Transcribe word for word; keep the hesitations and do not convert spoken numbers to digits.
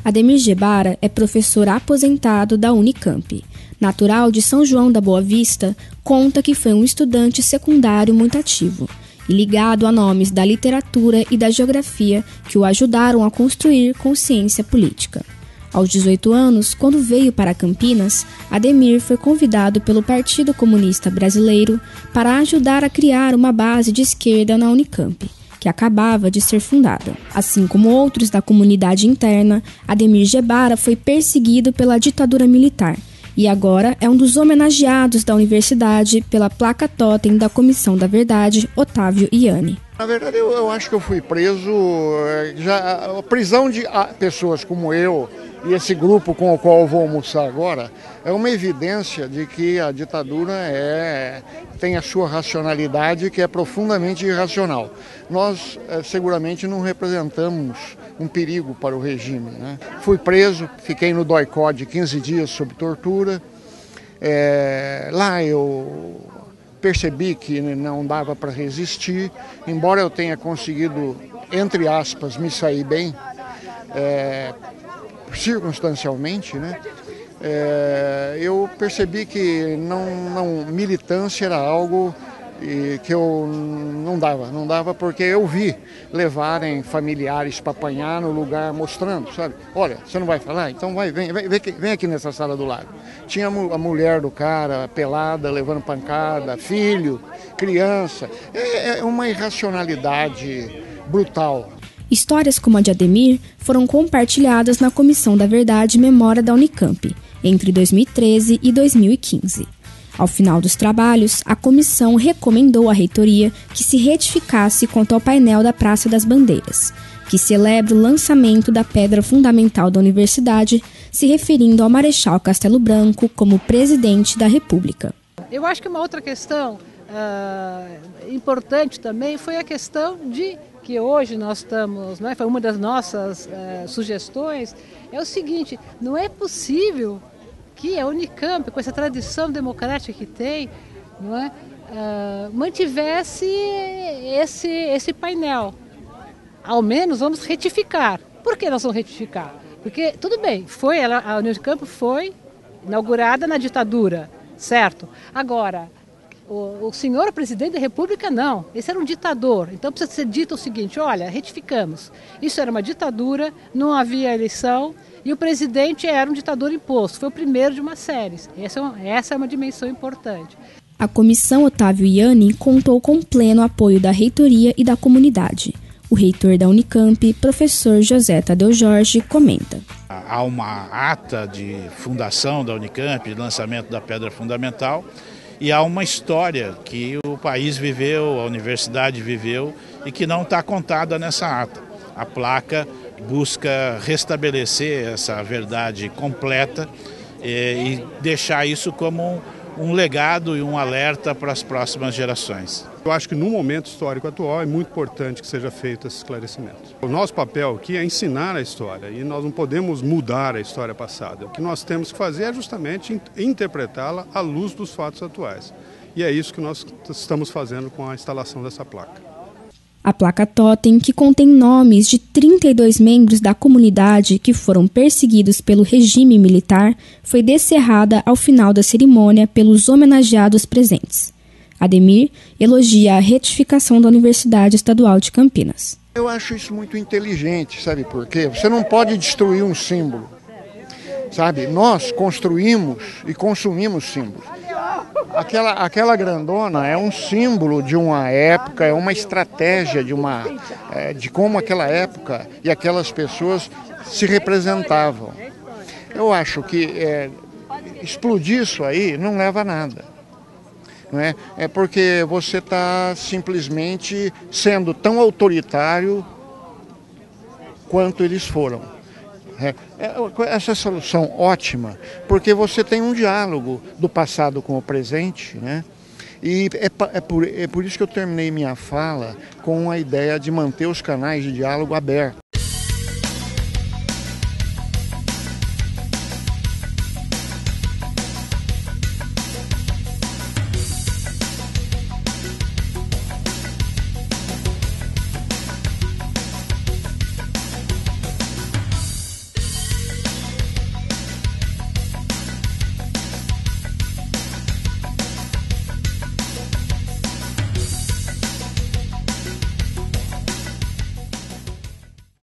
Ademir Gebara é professor aposentado da Unicamp. Natural de São João da Boa Vista, conta que foi um estudante secundário muito ativo e ligado a nomes da literatura e da geografia que o ajudaram a construir consciência política. Aos dezoito anos, quando veio para Campinas, Ademir foi convidado pelo Partido Comunista Brasileiro para ajudar a criar uma base de esquerda na Unicamp, que acabava de ser fundada. Assim como outros da comunidade interna, Ademir Gebara foi perseguido pela ditadura militar e agora é um dos homenageados da universidade pela placa totem da Comissão da Verdade, Otávio Ianni. Na verdade, eu, eu acho que eu fui preso, já, a prisão de pessoas como eu e esse grupo com o qual eu vou almoçar agora, é uma evidência de que a ditadura é, tem a sua racionalidade, que é profundamente irracional. Nós é, seguramente não representamos um perigo para o regime, né? Fui preso, fiquei no doicode quinze dias sob tortura. É, lá eu percebi que não dava para resistir, embora eu tenha conseguido, entre aspas, me sair bem, é, circunstancialmente, né? É, eu percebi que não, não, militância era algo e, que eu não dava, não dava porque eu vi levarem familiares para apanhar no lugar mostrando, sabe? Olha, você não vai falar? Então vai, vem, vem, vem aqui nessa sala do lado. Tinha a mulher do cara pelada, levando pancada, filho, criança. É, é uma irracionalidade brutal. Histórias como a de Ademir foram compartilhadas na Comissão da Verdade e Memória da Unicamp entre dois mil e treze e dois mil e quinze. Ao final dos trabalhos, a comissão recomendou à reitoria que se retificasse quanto ao painel da Praça das Bandeiras, que celebra o lançamento da pedra fundamental da universidade, se referindo ao Marechal Castelo Branco como presidente da República. Eu acho que uma outra questão uh, importante também foi a questão de que hoje nós estamos, né, foi uma das nossas uh, sugestões, é o seguinte: não é possível que a Unicamp, com essa tradição democrática que tem, não é, uh, mantivesse esse, esse painel. Ao menos vamos retificar. Por que nós vamos retificar? Porque, tudo bem, foi, ela, a Unicamp foi inaugurada na ditadura, certo? Agora, o, o senhor presidente da República não, esse era um ditador. Então precisa ser dito o seguinte: olha, retificamos. Isso era uma ditadura, não havia eleição e o presidente era um ditador imposto. Foi o primeiro de uma série. Essa é uma, essa é uma dimensão importante. A comissão Otávio Ianni contou com pleno apoio da reitoria e da comunidade. O reitor da Unicamp, professor José Tadeu Jorge, comenta. Há uma ata de fundação da Unicamp, de lançamento da pedra fundamental, e há uma história que o país viveu, a universidade viveu e que não está contada nessa ata. A placa busca restabelecer essa verdade completa e, e deixar isso como um, um legado e um alerta para as próximas gerações. Eu acho que no momento histórico atual é muito importante que seja feito esse esclarecimento. O nosso papel aqui é ensinar a história e nós não podemos mudar a história passada. O que nós temos que fazer é justamente interpretá-la à luz dos fatos atuais. E é isso que nós estamos fazendo com a instalação dessa placa. A placa totem, que contém nomes de trinta e dois membros da comunidade que foram perseguidos pelo regime militar, foi descerrada ao final da cerimônia pelos homenageados presentes. Ademir elogia a retificação da Universidade Estadual de Campinas. Eu acho isso muito inteligente, sabe por quê? Você não pode destruir um símbolo, sabe? Nós construímos e consumimos símbolos. Aquela, aquela grandona é um símbolo de uma época, é uma estratégia de, uma, é, de como aquela época e aquelas pessoas se representavam. Eu acho que é, explodir isso aí não leva a nada. Não é? É porque você está simplesmente sendo tão autoritário quanto eles foram. É, essa solução ótima, porque você tem um diálogo do passado com o presente, né? E é, é, por, é por isso que eu terminei minha fala com a ideia de manter os canais de diálogo abertos.